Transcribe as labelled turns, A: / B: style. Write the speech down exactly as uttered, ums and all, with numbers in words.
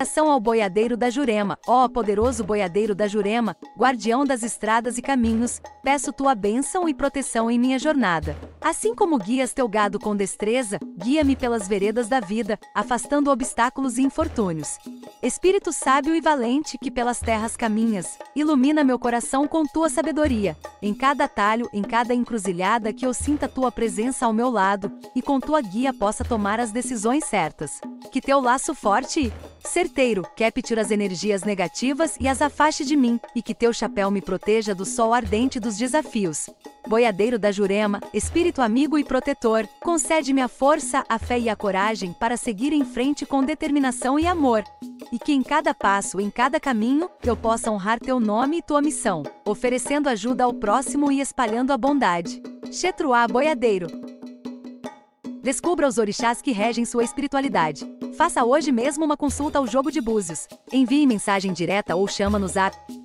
A: Invocação ao boiadeiro da Jurema. Ó poderoso boiadeiro da Jurema, guardião das estradas e caminhos, peço tua bênção e proteção em minha jornada. Assim como guias teu gado com destreza, guia-me pelas veredas da vida, afastando obstáculos e infortúnios. Espírito sábio e valente que pelas terras caminhas, ilumina meu coração com tua sabedoria. Em cada atalho, em cada encruzilhada que eu sinta tua presença ao meu lado, e com tua guia possa tomar as decisões certas. Que teu laço forte e certeiro capture as energias negativas e as afaste de mim, e que teu chapéu me proteja do sol ardente dos desafios. Boiadeiro da Jurema, espírito amigo e protetor, concede-me a força, a fé e a coragem para seguir em frente com determinação e amor. E que em cada passo, em cada caminho, eu possa honrar teu nome e tua missão, oferecendo ajuda ao próximo e espalhando a bondade. Xetruá Boiadeiro. Descubra os orixás que regem sua espiritualidade. Faça hoje mesmo uma consulta ao jogo de búzios. Envie mensagem direta ou chama no zap